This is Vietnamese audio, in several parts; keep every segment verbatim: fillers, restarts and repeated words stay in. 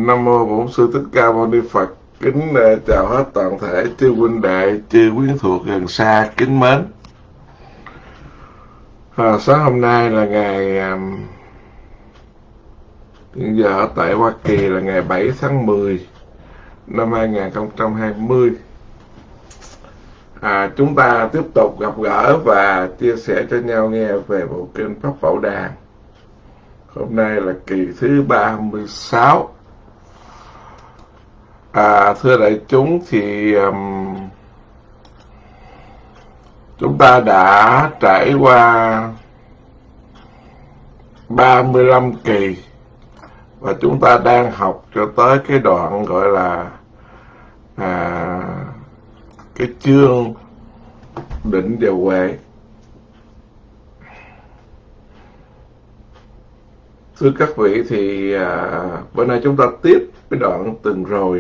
Nam mô Bổn Sư Thích Ca Mâu Ni Phật. Kính uh, chào hết toàn thể chư huynh đệ, chư quyến thuộc gần xa kính mến. À, sáng hôm nay là ngày um, hiện giờ ở tại Hoa Kỳ là ngày bảy tháng mười năm hai nghìn không trăm hai mươi. À, chúng ta tiếp tục gặp gỡ và chia sẻ cho nhau nghe về bộ kinh Pháp Bảo Đàn. Hôm nay là kỳ thứ ba mươi sáu. À, thưa đại chúng, thì um, chúng ta đã trải qua ba mươi lăm kỳ và chúng ta đang học cho tới cái đoạn gọi là à, cái chương định và huệ. Thưa các vị, thì à, bữa nay chúng ta tiếp cái đoạn từng rồi.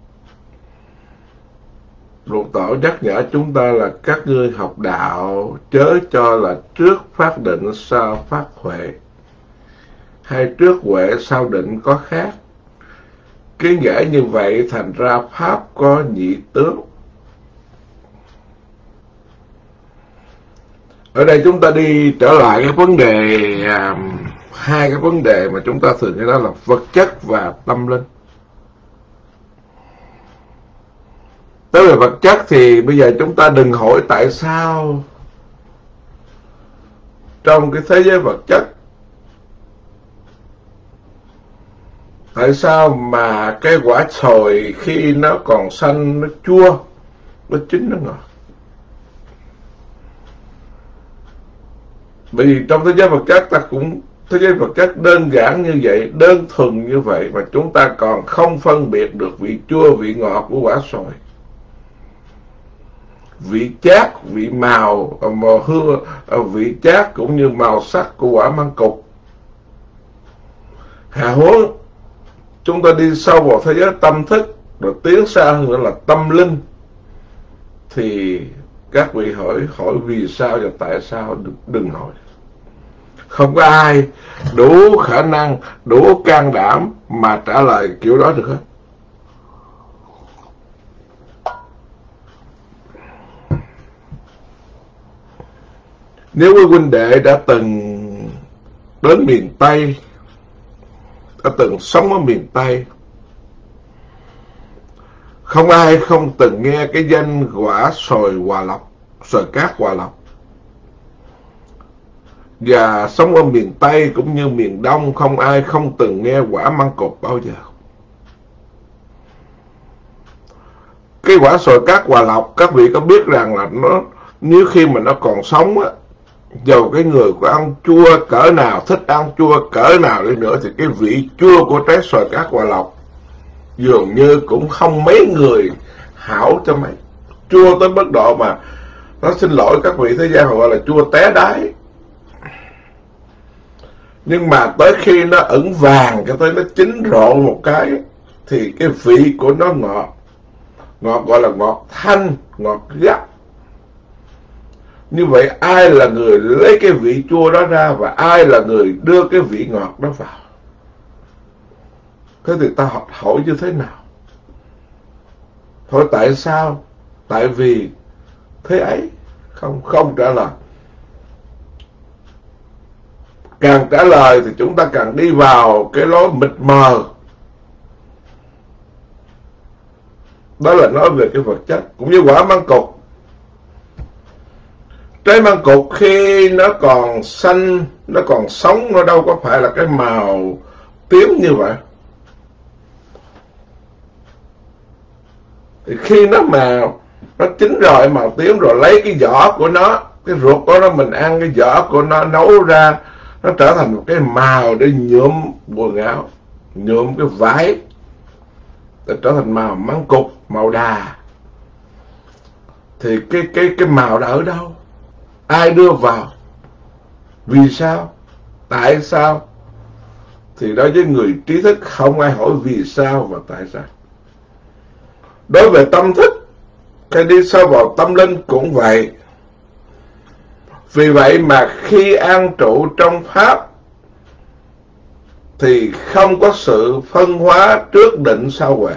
Lục Tổ nhắc nhở chúng ta là các ngươi học đạo chớ cho là trước phát định sau phát huệ, hay trước huệ sau định có khác. Cái nghĩa như vậy thành ra pháp có nhị tướng. Ở đây chúng ta đi trở lại cái vấn đề à, hai cái vấn đề mà chúng ta thường nói đó là vật chất và tâm linh. Tới về vật chất thì bây giờ chúng ta đừng hỏi tại sao trong cái thế giới vật chất, tại sao mà cái quả xoài khi nó còn xanh nó chua, nó chín nó ngọt. Bởi vì trong thế giới vật chất ta cũng thế giới vật chất đơn giản như vậy, đơn thuần như vậy mà chúng ta còn không phân biệt được vị chua, vị ngọt của quả xoài, vị chát, vị màu, màu hương, vị chát cũng như màu sắc của quả măng cục. Hà huống chúng ta đi sâu vào thế giới tâm thức, rồi tiến xa hơn nữa là tâm linh, thì các vị hỏi hỏi vì sao và tại sao, đừng hỏi. Không có ai đủ khả năng, đủ can đảm mà trả lời kiểu đó được hết. Nếu quý huynh đệ đã từng đến miền Tây, đã từng sống ở miền Tây, không ai không từng nghe cái danh quả xoài Hòa Lộc, xoài cát Hòa Lộc. Và sống ở miền Tây cũng như miền Đông, không ai không từng nghe quả măng cục bao giờ. Cái quả xoài cát Hòa Lộc, các vị có biết rằng là nó, nếu khi mà nó còn sống á, dầu cái người có ăn chua cỡ nào, thích ăn chua cỡ nào đi nữa, thì cái vị chua của trái xoài cát Hòa Lộc dường như cũng không mấy người hảo cho mấy. Chua tới mức độ mà nó, xin lỗi các vị thế gian họ gọi là chua té đáy. Nhưng mà tới khi nó ửng vàng, cho tới nó chín rộ một cái, thì cái vị của nó ngọt. Ngọt gọi là ngọt thanh, ngọt gắt. Như vậy ai là người lấy cái vị chua đó ra, và ai là người đưa cái vị ngọt đó vào? Thế thì ta hỏi như thế nào? Hỏi tại sao? Tại vì thế ấy. Không, không trả lời. Càng trả lời thì chúng ta càng đi vào cái lối mịt mờ. Đó là nói về cái vật chất. Cũng như quả măng cục. Trái măng cục khi nó còn xanh, nó còn sống, nó đâu có phải là cái màu tím như vậy. Thì khi nó màu, nó chín rồi, màu tím rồi, lấy cái vỏ của nó, cái ruột của nó mình ăn, cái vỏ của nó nấu ra, nó trở thành một cái màu để nhuộm quần áo, nhuộm cái vải, để trở thành màu măng cục, màu đà. Thì cái cái cái màu đó ở đâu? Ai đưa vào? Vì sao? Tại sao? Thì đối với người trí thức không ai hỏi vì sao và tại sao. Đối với tâm thức, cái đi sâu vào tâm linh cũng vậy. Vì vậy mà khi an trụ trong Pháp, thì không có sự phân hóa trước định sau huệ.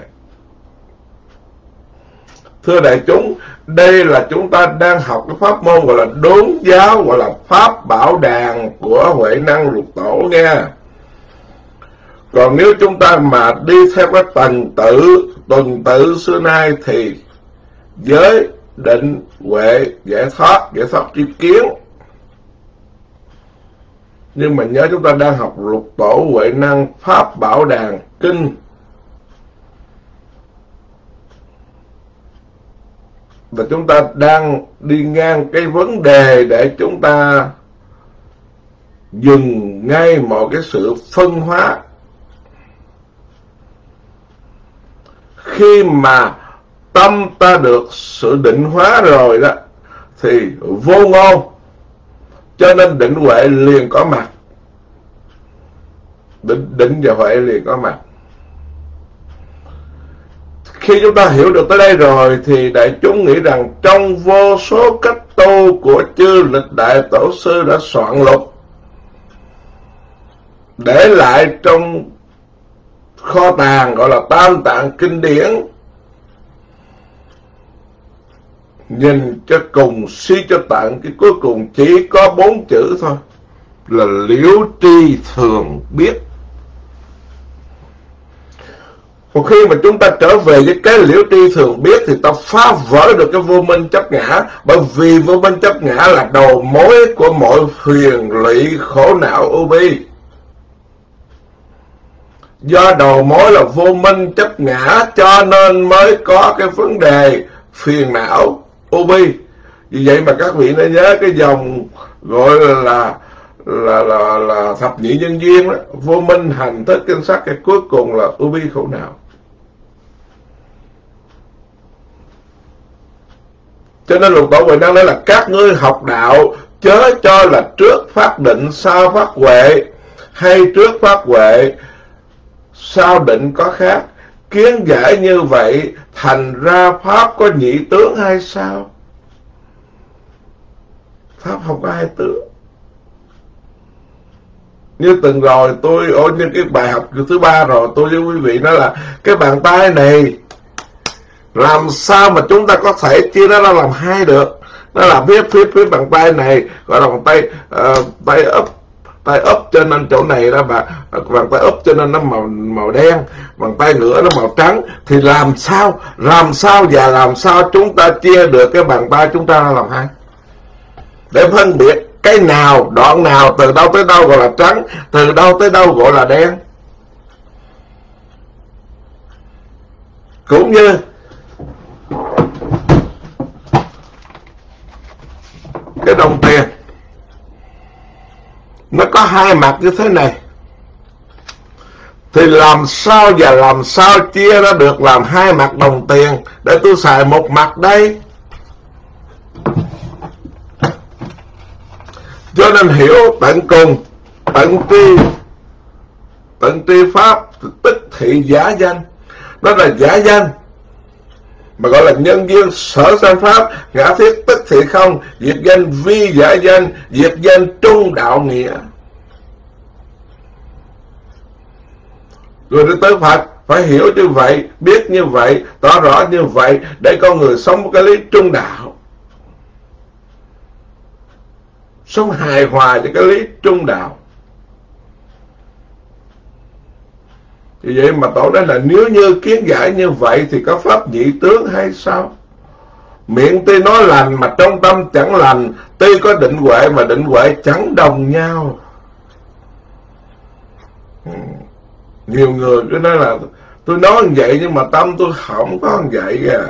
Thưa đại chúng, đây là chúng ta đang học cái pháp môn gọi là đốn giáo, gọi là pháp bảo đàn của Huệ Năng Lục Tổ nghe. Còn nếu chúng ta mà đi theo cái tuần tự, tuần tự xưa nay thì giới, định, huệ, giải thoát, giải thoát tri kiến. Nhưng mà nhớ chúng ta đang học Lục Tổ Huệ Năng pháp bảo đàn kinh. Và chúng ta đang đi ngang cái vấn đề để chúng ta dừng ngay mọi cái sự phân hóa. Khi mà tâm ta được sự định hóa rồi đó thì vô ngôn, cho nên định huệ liền có mặt. Định, định và huệ liền có mặt. Khi chúng ta hiểu được tới đây rồi thì đại chúng nghĩ rằng trong vô số cách tu của chư lịch đại tổ sư đã soạn lục, để lại trong kho tàng gọi là Tam Tạng Kinh Điển, nhìn cho cùng suy cho tận, cái cuối cùng chỉ có bốn chữ thôi là liễu tri thường biết. Một khi mà chúng ta trở về với cái liễu tri thường biết thì ta phá vỡ được cái vô minh chấp ngã. Bởi vì vô minh chấp ngã là đầu mối của mọi phiền lụy khổ não ưu bi. Do đầu mối là vô minh chấp ngã cho nên mới có cái vấn đề phiền não ưu bi. Vì vậy mà các vị nên nhớ cái dòng gọi là là là, là thập nhị nhân duyên đó, vô minh hành thức kinh sắc, cái cuối cùng là ưu bi khổ não. Cho nên Lục Tổ Huệ Năng nói là các ngươi học đạo chớ cho là trước phát định sau phát huệ, hay trước phát huệ sau định có khác. Kiến giải như vậy thành ra pháp có nhị tướng hay sao? Pháp không có hai tướng. Như từng rồi tôi ở những cái bài học thứ ba rồi tôi với quý vị nói là cái bàn tay này làm sao mà chúng ta có thể chia nó ra làm hai được. Nó là phía phía phía bàn tay này gọi là bàn tay uh, tay ấp, tay ấp cho nên chỗ này đó bà, bàn tay ấp cho nên nó màu màu đen, bàn tay nữa nó màu trắng. Thì làm sao làm sao và làm sao chúng ta chia được cái bàn tay chúng ta ra làm hai, để phân biệt cái nào, đoạn nào, từ đâu tới đâu gọi là trắng, từ đâu tới đâu gọi là đen. Cũng như cái đồng tiền nó có hai mặt như thế này, thì làm sao và làm sao chia ra được làm hai mặt đồng tiền để tôi xài một mặt đây. Cho nên hiểu tận cùng, tận tri, tận tri pháp tức thị giả danh. Đó là giả danh mà gọi là nhân duyên sở sanh pháp, ngã thiết tức thị không, diệt danh vi giả danh, diệt danh trung đạo nghĩa. Rồi tới Phật phải hiểu như vậy, biết như vậy, tỏ rõ như vậy để con người sống một cái lý trung đạo, sống hài hòa với cái lý trung đạo. Vì vậy mà Tổ nói là nếu như kiến giải như vậy thì có pháp nhị tướng hay sao? Miệng tuy nói lành mà trong tâm chẳng lành, tuy có định huệ mà định huệ chẳng đồng nhau. Nhiều người cứ nói là tôi nói như vậy nhưng mà tâm tôi không có như vậy à.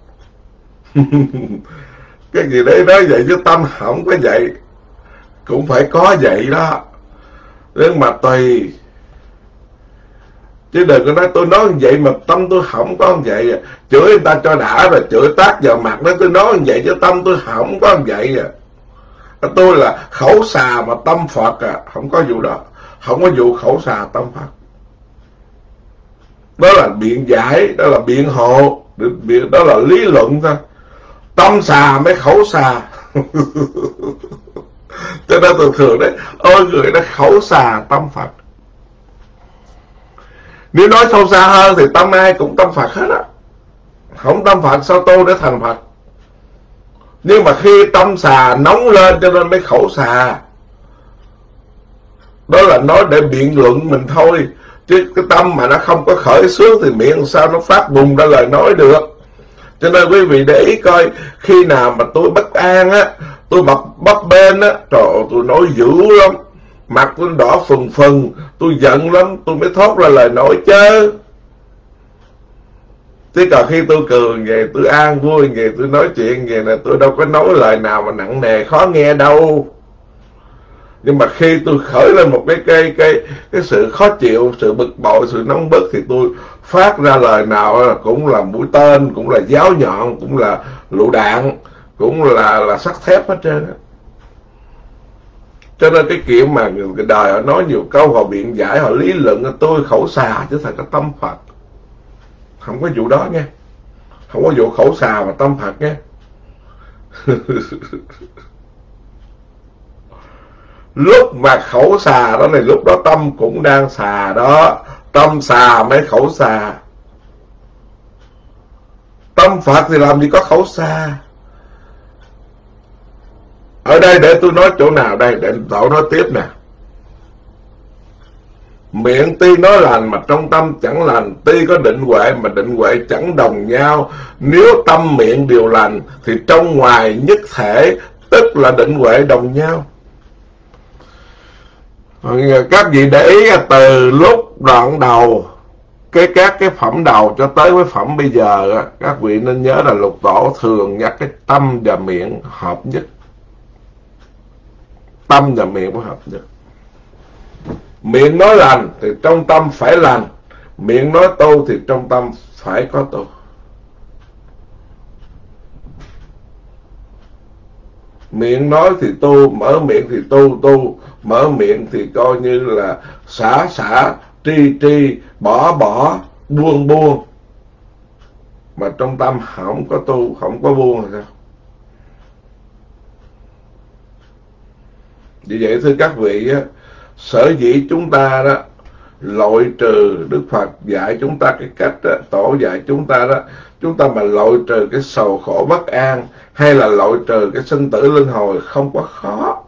Cái gì đấy nói vậy chứ tâm không có vậy. Cũng phải có vậy đó, nhưng mà tùy. Chứ đừng có nói tôi nói như vậy mà tâm tôi không có như vậy à. Chửi người ta cho đã rồi chửi tát vào mặt đó, tôi nói như vậy chứ tâm tôi không có như vậy à. Tôi là khẩu xà mà tâm Phật à. Không có vụ đó, không có vụ khẩu xà tâm Phật. Đó là biện giải, đó là biện hộ, đó là lý luận thôi. Tâm xà mới khẩu xà. Cho nên thường thường đấy, ôi người đó khẩu xà tâm Phật. Nếu nói sâu xa hơn thì tâm ai cũng tâm Phật hết á. Không tâm Phật sao tu để thành Phật? Nhưng mà khi tâm xà nóng lên cho nên mới khẩu xà. Đó là nói để biện luận mình thôi. Chứ cái tâm mà nó không có khởi xướng thì miệng sao nó phát bùng ra lời nói được. Cho nên quý vị để ý coi, khi nào mà tôi bất an á, tôi bập bấp bên á, trời ơi, tôi nói dữ lắm, mặt tôi đỏ phừng phừng, tôi giận lắm, tôi mới thốt ra lời nói chứ. Chứ còn khi tôi cười về, tôi an vui về, tôi nói chuyện về là tôi đâu có nói lời nào mà nặng nề khó nghe đâu. Nhưng mà khi tôi khởi lên một cái cái cái cái sự khó chịu, sự bực bội, sự nóng bức thì tôi phát ra lời nào cũng là mũi tên, cũng là giáo nhọn, cũng là lựu đạn, cũng là là sắt thép hết trơn á. Cho nên cái kiểu mà cái đời họ nói nhiều câu, họ biện giải, họ lý luận, tôi khẩu xà chứ thật là tâm Phật. Không có vụ đó nghe. Không có vụ khẩu xà và tâm Phật nghe. Lúc mà khẩu xà đó này, lúc đó tâm cũng đang xà đó. Tâm xà mới khẩu xà. Tâm Phật thì làm gì có khẩu xà. Ở đây để tôi nói chỗ nào đây, để Tổ nói tiếp nè. Miệng tuy nói lành mà trong tâm chẳng lành, tuy có định huệ mà định huệ chẳng đồng nhau. Nếu tâm miệng đều lành thì trong ngoài nhất thể, tức là định huệ đồng nhau. Các vị để ý từ lúc đoạn đầu, cái các cái phẩm đầu cho tới với phẩm bây giờ, các vị nên nhớ là Lục Tổ thường nhắc cái tâm và miệng hợp nhất. Tâm và miệng phải hợp nhất. Miệng nói lành thì trong tâm phải lành, miệng nói tu thì trong tâm phải có tu. Miệng nói thì tu, mở miệng thì tu tu, mở miệng thì coi như là xả xả, tri tri, bỏ bỏ, buông buông. Mà trong tâm không có tu, không có buông là sao? Vì vậy thưa các vị á, sở dĩ chúng ta đó loại trừ, Đức Phật dạy chúng ta cái cách đó, Tổ dạy chúng ta đó, chúng ta mà loại trừ cái sầu khổ bất an hay là loại trừ cái sinh tử luân hồi không có khó.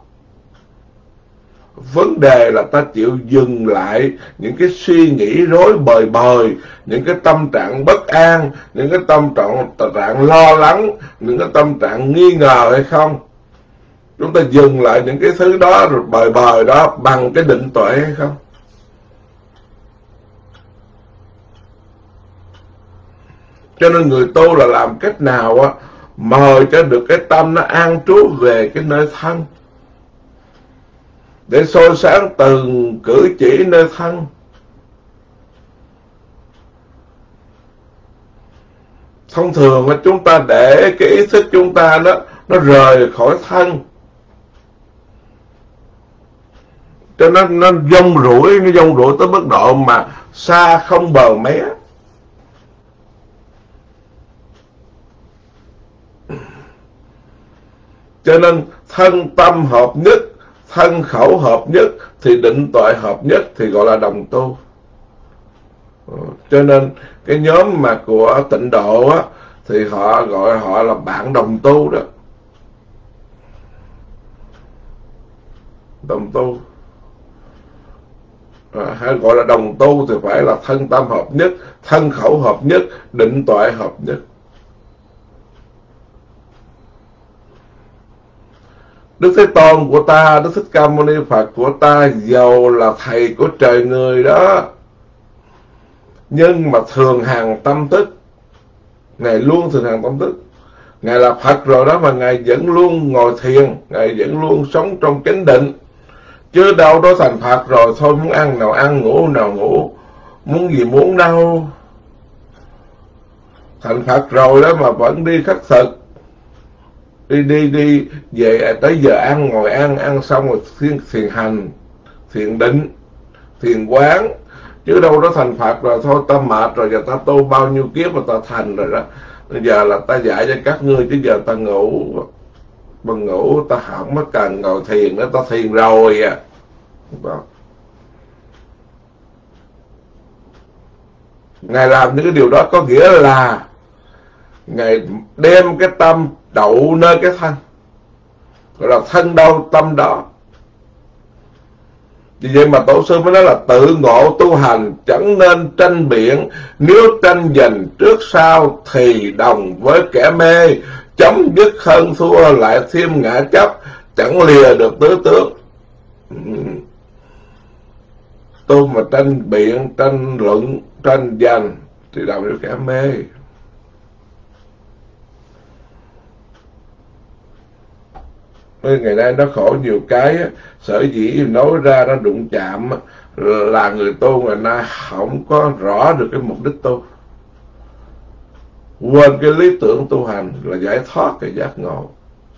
Vấn đề là ta chịu dừng lại những cái suy nghĩ rối bời bời, những cái tâm trạng bất an, những cái tâm trạng, trạng lo lắng, những cái tâm trạng nghi ngờ hay không. Chúng ta dừng lại những cái thứ đó rồi bời bời đó bằng cái định tuệ hay không. Cho nên người tu là làm cách nào á mời cho được cái tâm nó an trú về cái nơi thân, để soi sáng từng cử chỉ nơi thân. Thông thường là chúng ta để cái ý thức chúng ta đó nó rời khỏi thân, cho nên nó dông rủi, nó dông rủi tới mức độ mà xa không bờ mé. Cho nên thân tâm hợp nhất, thân khẩu hợp nhất thì định tuệ hợp nhất thì gọi là đồng tu. Cho nên cái nhóm mà của Tịnh Độ á, thì họ gọi họ là bạn đồng tu đó. Đồng tu à, hay gọi là đồng tu thì phải là thân tâm hợp nhất, thân khẩu hợp nhất, định tuệ hợp nhất. Đức Thế Tôn của ta, Đức Thích Ca Mâu Ni Phật của ta, dầu là thầy của trời người đó, nhưng mà thường hàng tâm thức. Ngài luôn thường hàng tâm thức. Ngài là Phật rồi đó mà Ngài vẫn luôn ngồi thiền, Ngài vẫn luôn sống trong chánh định. Chứ đâu đó thành Phật rồi thôi muốn ăn nào ăn, ngủ nào ngủ, muốn gì muốn đâu. Thành Phật rồi đó mà vẫn đi khất thực, đi đi đi về tới giờ ăn ngồi ăn, ăn xong rồi thiền, thiền hành, thiền định, thiền quán. Chứ đâu đó thành Phật rồi thôi ta mệt rồi, giờ ta tu bao nhiêu kiếp mà ta thành rồi đó, bây giờ là ta dạy cho các ngươi, chứ giờ ta ngủ, mà ngủ ta không có cần ngồi thiền nữa, ta thiền rồi à. Đó. Ngài làm những cái điều đó có nghĩa là Ngài đem cái tâm đậu nơi cái thân, gọi là thân đâu tâm đó. Vì vậy mà Tổ sư mới nói là tự ngộ tu hành chẳng nên tranh biện, nếu tranh giành trước sau thì đồng với kẻ mê, chấm dứt hơn thua lại thêm ngã chấp, chẳng lìa được tứ tướng. Tu mà tranh biện, tranh luận, tranh giành thì đồng với kẻ mê. Ngày nay nó khổ nhiều cái, sở dĩ nói ra nó đụng chạm là người tu ngày nay không có rõ được cái mục đích tu, quên cái lý tưởng tu hành là giải thoát cái giác ngộ.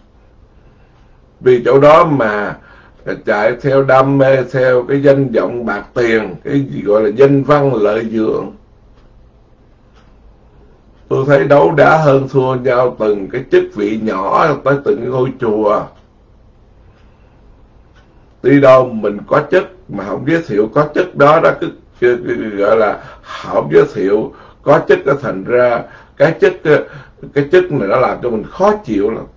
Vì chỗ đó mà chạy theo đam mê, theo cái danh vọng bạc tiền, cái gì gọi là danh văn lợi dưỡng. Tôi thấy đấu đá hơn thua nhau từng cái chức vị nhỏ tới từng cái ngôi chùa. Đi đâu mình có chức mà không giới thiệu có chức đó, đó cứ, cứ, cứ gọi là không giới thiệu có chức, nó thành ra cái chức cái chức này nó làm cho mình khó chịu lắm.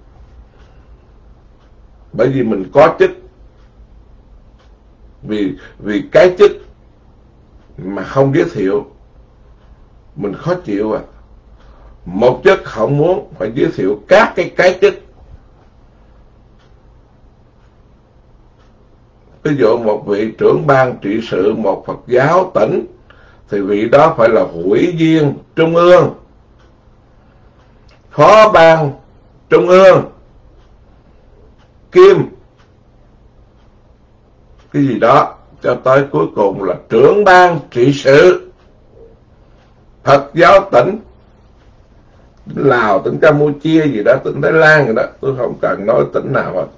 Bởi vì mình có chức, vì vì cái chức mà không giới thiệu mình khó chịu à. Một chức không muốn phải giới thiệu các cái cái chức. Ví dụ một vị trưởng ban trị sự một Phật giáo tỉnh thì vị đó phải là ủy viên trung ương, phó ban trung ương, kim cái gì đó, cho tới cuối cùng là trưởng ban trị sự Phật giáo tỉnh Lào, tỉnh Campuchia gì đó, tỉnh Thái Lan gì đó, tôi không cần nói tỉnh nào hết.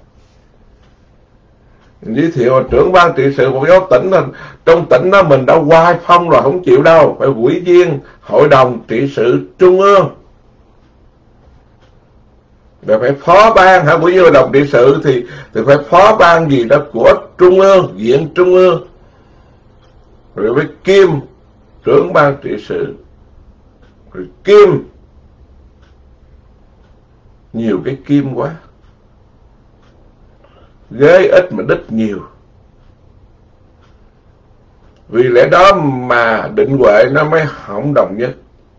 Giới thiệu là trưởng ban trị sự một giáo tỉnh, trong tỉnh đó mình đã qua phong rồi, không chịu đâu, phải ủy viên hội đồng trị sự trung ương, rồi phải phó ban hả, ủy viên hội đồng trị sự thì thì phải phó ban gì đó của trung ương, viện trung ương, rồi phải kim trưởng ban trị sự, rồi kim, nhiều cái kim quá, ghế ít mà đích nhiều. Vì lẽ đó mà định huệ nó mới không đồng nhất.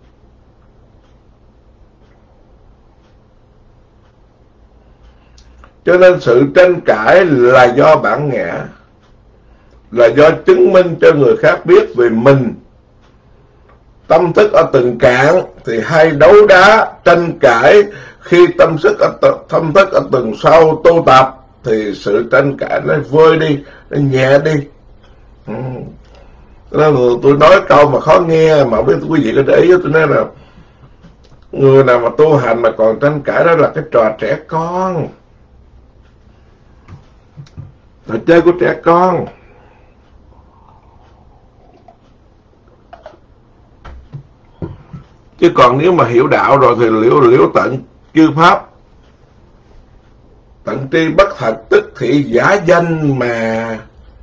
Cho nên sự tranh cãi là do bản ngã, là do chứng minh cho người khác biết về mình. Tâm thức ở từng cạn thì hay đấu đá tranh cãi, khi tâm thức ở tâm thức ở từng sâu tu tập thì sự tranh cãi nó vơi đi, nó nhẹ đi. Ừ. Nên tôi nói câu mà khó nghe mà không biết quý vị có để ý, tôi nói là người nào mà tu hành mà còn tranh cãi đó là cái trò trẻ con, trò chơi của trẻ con. Chứ còn nếu mà hiểu đạo rồi thì liễu liễu tận chư pháp, tận tri bất thật tức thị giả danh mà,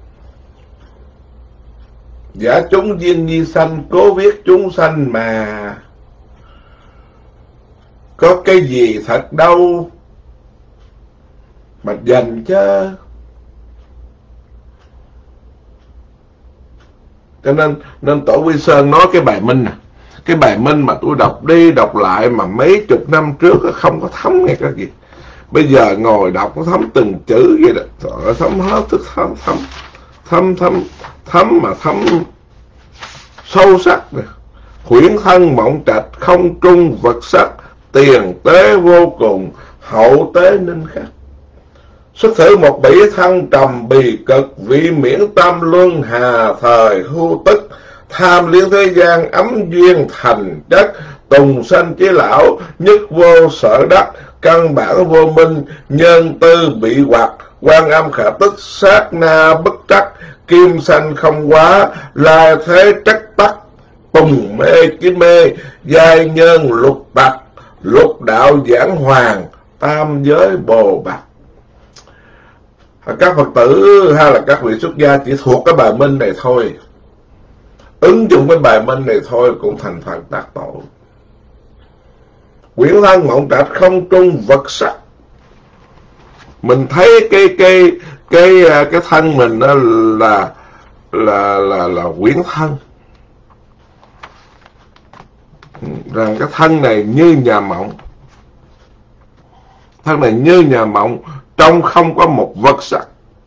giả chúng duyên nhi sanh cố viết chúng sanh mà, có cái gì thật đâu mà dành chứ. Cho nên nên Tổ Quy Sơn nói cái bài minh nè, cái bài minh mà tôi đọc đi đọc lại mà mấy chục năm trước không có thấm nghe cái gì, bây giờ ngồi đọc có thấm từng chữ vậy đó, trời, thấm hết thức, thấm thấm thấm thấm thấm mà thấm sâu sắc nè. Huyễn thân mộng trạch không trung vật sắc, tiền tế vô cùng hậu tế ninh khắc. Xuất thử một bỉ thân trầm bì cực, vị miễn tam luân hà thời hưu tức, tham liên thế gian ấm duyên thành chất, tùng sanh chế lão nhất vô sở đắc, căn bản vô minh nhân tư bị hoặc, quan âm khả tức sát na bất trắc, kim sanh không quá lai thế trắc tắc, tùng mê chí mê giai nhân lục bạch, lục đạo giảng hoàng tam giới bồ bạc. Các Phật tử hay là các vị xuất gia chỉ thuộc cái bài minh này thôi. ứng dụng cái bài minh này thôi cũng thành phật tác tội. Quyển thân mộng trạch không trung vật sắc. Mình thấy cái cái cái cái thân mình đó là là là là quyển thân, rằng cái thân này như nhà mộng, thân này như nhà mộng, trong không có một vật sắc.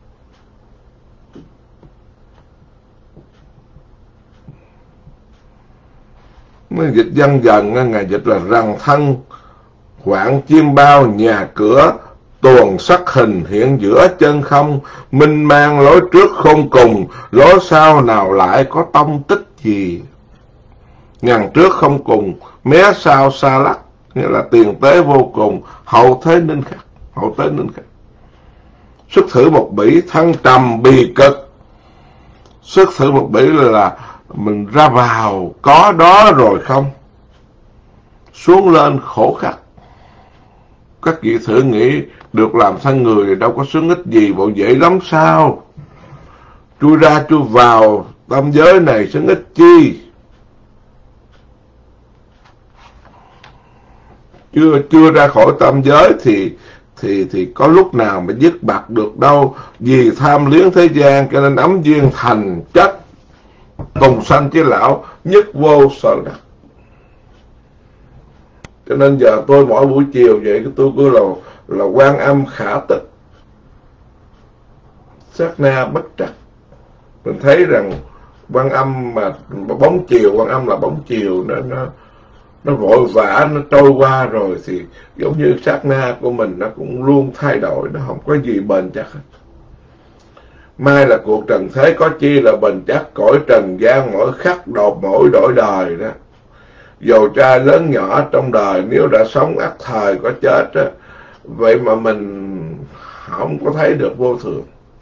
Nó dịch dân dần, Ngài dịch là rằng thân hoạn chim bao, nhà cửa tuồng sắc hình hiện giữa chân không, minh mang lối trước không cùng, lối sau nào lại có tông tích gì. Ngàn trước không cùng, mé sau xa lắc, nghĩa là tiền tế vô cùng, hậu thế ninh khắc, hậu thế ninh khắc. Xuất thử một bỉ, thân trầm bì cực. Xuất thử một bỉ là, là mình ra vào có đó rồi không, xuống lên khổ khắc. Các vị thử nghĩ, được làm thân người đâu có sướng ích gì, bộ dễ lắm sao? Chui ra chui vào tam giới này sướng ích chi? Chưa chưa ra khỏi tam giới thì thì thì có lúc nào mà dứt bạc được đâu. Vì tham luyến thế gian cho nên ấm duyên thành chất, cùng sanh chế lão nhất vô sở đắc. Cho nên giờ tôi mỗi buổi chiều vậy tôi cứ là là Quan Âm khả tịch, sát na bất trắc. Mình thấy rằng Quan Âm mà bóng chiều, Quan Âm là bóng chiều, nó nó nó vội vã, nó trôi qua rồi thì giống như sát na của mình nó cũng luôn thay đổi, nó không có gì bền chắc hết. Mai là cuộc trần thế có chi là bền chắc, cõi trần gian mỗi khắc đột mỗi đổi đời đó. Dầu trai lớn nhỏ trong đời, nếu đã sống ắt thời có chết đó. Vậy mà mình không có thấy được vô thường.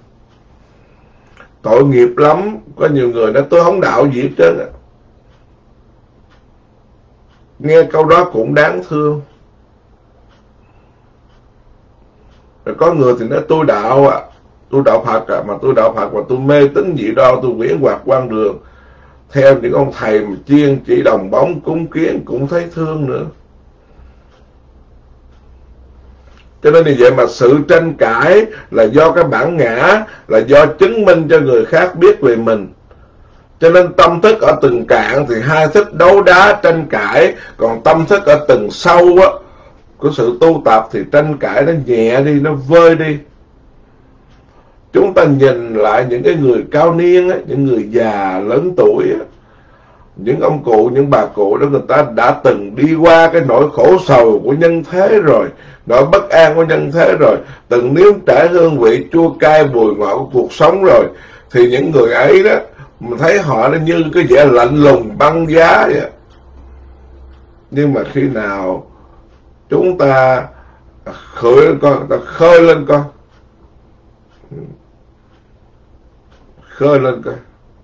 Tội nghiệp lắm. Có nhiều người nói tôi không đạo gì hết trơn á. Nghe câu đó cũng đáng thương. Rồi có người thì nói tôi đạo à, tôi đạo Phật à, mà tôi đạo Phật và tôi mê tín dị đoan, tôi quyển hoạt quan đường theo những ông thầy mà chiên chỉ đồng bóng cúng kiến cũng thấy thương nữa. Cho nên vì vậy mà sự tranh cãi là do cái bản ngã, là do chứng minh cho người khác biết về mình. Cho nên tâm thức ở từng cạn thì hai thức đấu đá tranh cãi, còn tâm thức ở từng sâu á của sự tu tập thì tranh cãi nó nhẹ đi, nó vơi đi. Chúng ta nhìn lại những cái người cao niên á, những người già lớn tuổi á, những ông cụ, những bà cụ đó, người ta đã từng đi qua cái nỗi khổ sầu của nhân thế rồi, nỗi bất an của nhân thế rồi, từng nếm trải hương vị chua cay bùi ngọt của cuộc sống rồi, thì những người ấy đó mình thấy họ nó như cái vẻ lạnh lùng băng giá vậy. Nhưng mà khi nào chúng ta khởi lên con, ta khơi lên con, khơi lên coi,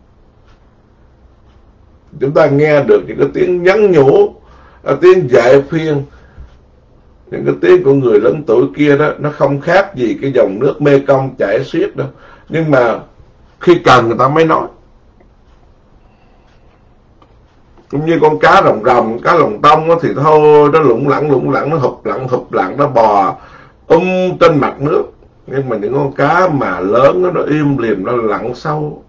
chúng ta nghe được những cái tiếng nhắn nhủ, tiếng dạy phiên, những cái tiếng của người lớn tuổi kia đó, nó không khác gì cái dòng nước Mê Công chảy xiết đâu. Nhưng mà khi cần người ta mới nói. Cũng như con cá rồng rồng, cá lồng tông thì thôi, nó lủng lẳng lủng lẳng, nó hụp lặng hụp lặng, nó bò um trên mặt nước. Nhưng mà những con cá mà lớn đó, nó im lìm, nó lặn sâu.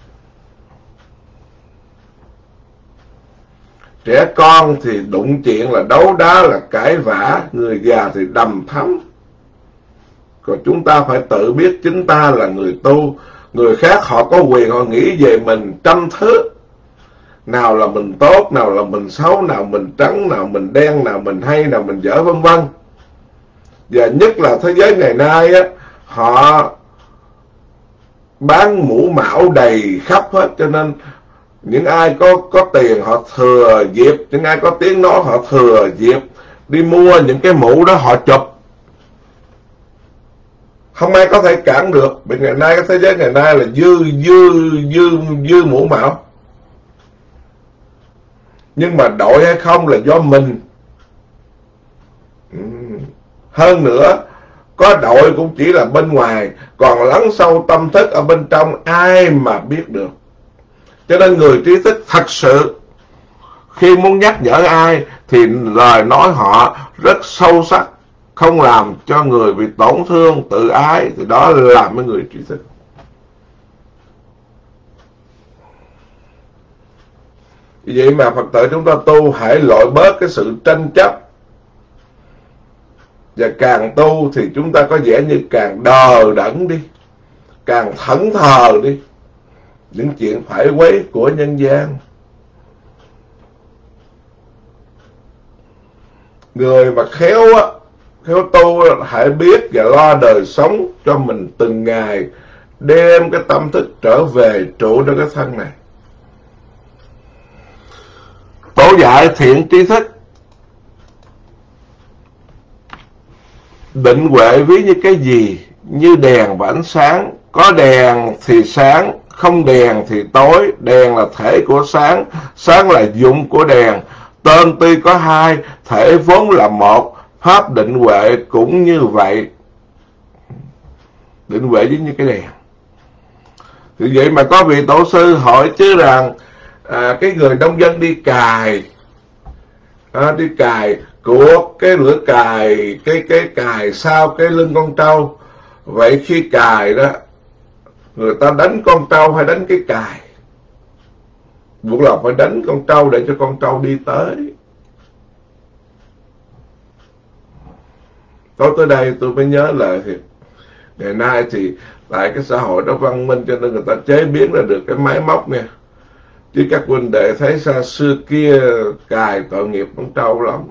Trẻ con thì đụng chuyện là đấu đá, là cãi vã, người già thì đầm thắm. Còn chúng ta phải tự biết chính ta là người tu. Người khác họ có quyền họ nghĩ về mình trăm thứ. Nào là mình tốt, nào là mình xấu, nào mình trắng, nào mình đen, nào mình hay, nào mình dở, vân vân. Và nhất là thế giới ngày nay á, họ bán mũ mão đầy khắp hết, cho nên những ai có có tiền họ thừa dịp, những ai có tiếng nói họ thừa dịp đi mua những cái mũ đó họ chụp. Không ai có thể cản được. Vì ngày nay cái thế giới ngày nay là dư dư dư dư mũ mão. Nhưng mà đội hay không là do mình. Hơn nữa, có đội cũng chỉ là bên ngoài, còn lắng sâu tâm thức ở bên trong ai mà biết được. Cho nên người trí thức thật sự khi muốn nhắc nhở ai thì lời nói họ rất sâu sắc, không làm cho người bị tổn thương, tự ái, thì đó là mấy người trí thức. Vì vậy mà Phật tử chúng ta tu hãy loại bớt cái sự tranh chấp. Và càng tu thì chúng ta có vẻ như càng đờ đẫn đi, càng thẫn thờ đi những chuyện phải quấy của nhân gian. Người mà khéo á, khéo tu hãy biết và lo đời sống cho mình từng ngày, đem cái tâm thức trở về trụ trong cái thân này. Tổ dạy thiện tri thức định huệ ví như cái gì? Như đèn và ánh sáng. Có đèn thì sáng, không đèn thì tối. Đèn là thể của sáng, sáng là dụng của đèn. Tên tuy có hai, thể vốn là một. Pháp định huệ cũng như vậy. Định huệ ví như cái đèn. Thì vậy mà có vị tổ sư hỏi chứ rằng à, cái người nông dân đi cài à, đi cài của cái lưỡi cài, cái cái cài sau cái lưng con trâu. Vậy khi cài đó, người ta đánh con trâu hay đánh cái cài? Buộc lòng phải đánh con trâu để cho con trâu đi tới. Tối tới đây tôi mới nhớ lại thì ngày nay thì tại cái xã hội đó văn minh cho nên người ta chế biến ra được cái máy móc nha. Chứ các huynh đệ thấy xa xưa kia cài tội nghiệp con trâu lắm.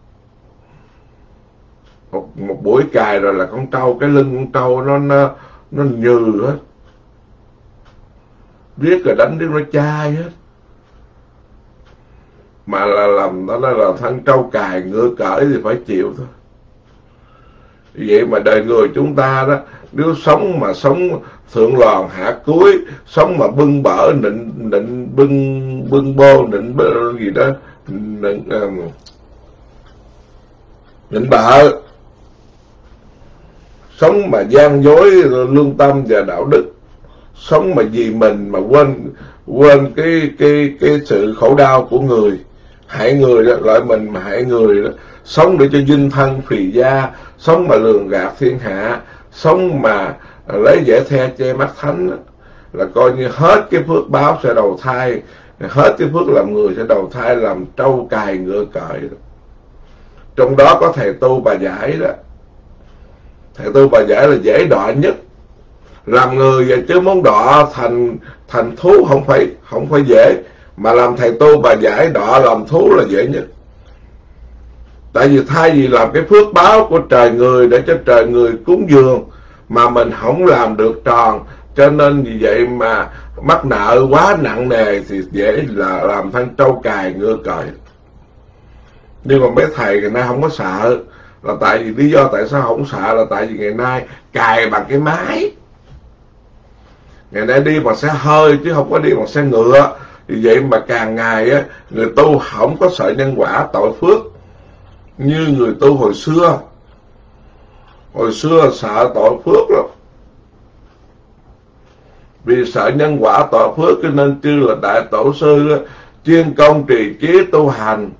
Một, một buổi cài rồi là con trâu, cái lưng con trâu nó nó, nó nhừ hết. Biết là đánh đến nó chai hết. Mà là làm đó là, là thân trâu cài ngựa cởi thì phải chịu thôi. Vậy mà đời người chúng ta đó, nếu sống mà sống thượng loàn hạ cuối, sống mà bưng bở nịnh nịnh bưng bưng bô nịnh bơ gì đó, nịnh um, nịnh bợ, sống mà gian dối lương tâm và đạo đức, sống mà vì mình mà quên quên cái cái cái sự khổ đau của người, hại người đó, loại mình mà hại người đó, sống để cho dinh thân phì gia, sống mà lường gạt thiên hạ, sống mà lấy dễ the che mắt thánh đó, là coi như hết cái phước báo sẽ đầu thai, hết cái phước làm người sẽ đầu thai làm trâu cài ngựa cởi đó. Trong đó có thầy tu bà giải đó. Thầy tu bà giải là dễ đọa nhất. Làm người vậy chứ muốn đọa thành thành thú không phải không phải dễ, mà làm thầy tu bà giải đọa làm thú là dễ nhất. Tại vì thay vì làm cái phước báo của trời người để cho trời người cúng dường mà mình không làm được tròn, cho nên vì vậy mà mắc nợ quá nặng nề thì dễ là làm thân trâu cài ngựa cởi. Nhưng mà mấy thầy ngày nay không có sợ, là tại vì lý do tại sao không sợ là tại vì ngày nay cài bằng cái máy. Ngày nay đi bằng xe hơi chứ không có đi bằng xe ngựa. Vì vậy mà càng ngày á, người tu không có sợ nhân quả tội phước như người tu hồi xưa. Hồi xưa sợ tội phước lắm. Vì sợ nhân quả tội phước cho nên chứ là đại tổ sư chuyên công trì trí tu hành.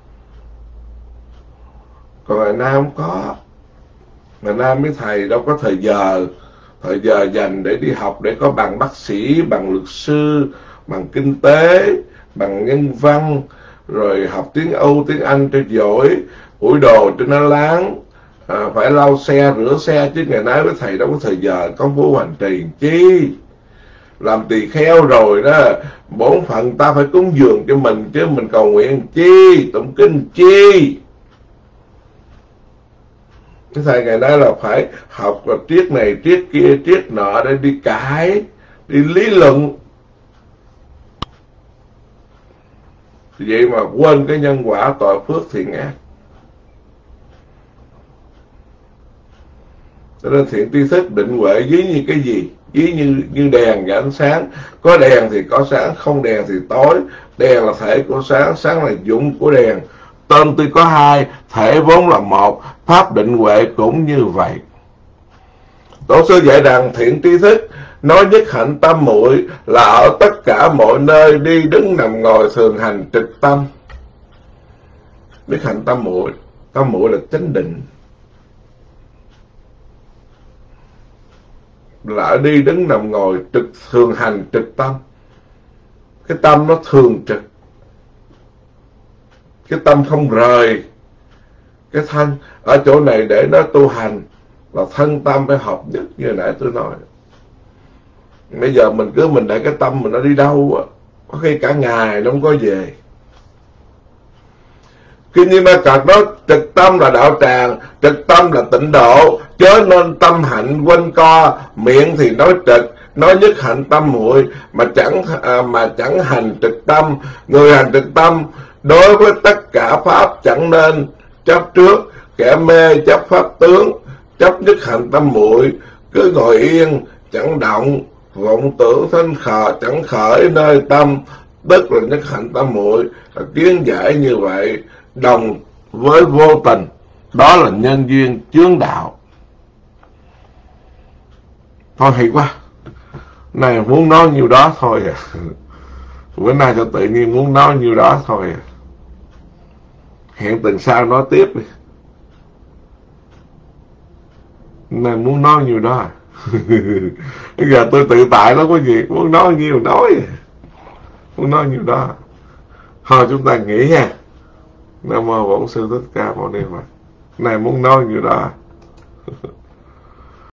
Còn ngày nay không có. Ngày nay mấy thầy đâu có thời giờ, thời giờ dành để đi học để có bằng bác sĩ, bằng luật sư, bằng kinh tế, bằng nhân văn, rồi học tiếng Âu, tiếng Anh cho giỏi, ủi đồ cho nó láng, à, phải lau xe, rửa xe, chứ ngày nay với thầy đâu có thời giờ công phu hành trì chi. Làm tỳ kheo rồi đó, bổn phận ta phải cúng dường cho mình, chứ mình cầu nguyện chi, tụng kinh chi. Cái thầy ngày nay là phải học là triết này, triết kia, triết nọ để đi cãi, đi lý luận. Vậy mà quên cái nhân quả tội phước thiện ác. Cho nên thiện tri thức định huệ ví như cái gì? Ví như như đèn và ánh sáng. Có đèn thì có sáng, không đèn thì tối. Đèn là thể của sáng, sáng là dụng của đèn. Tên tuy có hai, thể vốn là một. Pháp định huệ cũng như vậy. Tổ sư dạy rằng thiện tri thức Nói nhất hạnh tam muội là ở tất cả mọi nơi, đi đứng nằm ngồi thường hành trực tâm. Nhất hạnh tam muội, tam muội là chánh định, là đi đứng nằm ngồi trực thường hành trực tâm. Cái tâm nó thường trực, cái tâm không rời cái thân. Ở chỗ này để nó tu hành là thân tâm phải hợp nhất, như nãy tôi nói. Bây giờ mình cứ mình để cái tâm mình nó đi đâu á, có khi cả ngày nó không có về. Kinh Như Ma Cật nói trực tâm là đạo tràng, trực tâm là tịnh độ, chớ nên tâm hạnh quanh co, miệng thì nói trực, nói nhất hạnh tam muội mà chẳng à, mà chẳng hành trực tâm. Người hành trực tâm đối với tất cả pháp chẳng nên chấp trước, kẻ mê chấp pháp tướng, chấp nhất hạnh tam muội, cứ ngồi yên chẳng động, vọng tưởng thanh khờ chẳng khởi nơi tâm, tức là nhất hạnh tam muội. Kiến giải như vậy đồng với vô tình, đó là nhân duyên chướng đạo. Thôi hay quá, này muốn nói nhiêu đó thôi à. Bữa nay cho tự nhiên muốn nói nhiêu đó thôi à. Hẹn tuần sau nói tiếp đi. Này muốn nói nhiêu đó à. Bây giờ tôi tự tại lắm, có gì muốn nói nhiêu nói, muốn nói nhiêu đó. Thôi chúng ta nghỉ nha. Nam mô Bổn Sư Thích Ca Mâu Ni Phật. Này muốn nói nhiêu đó.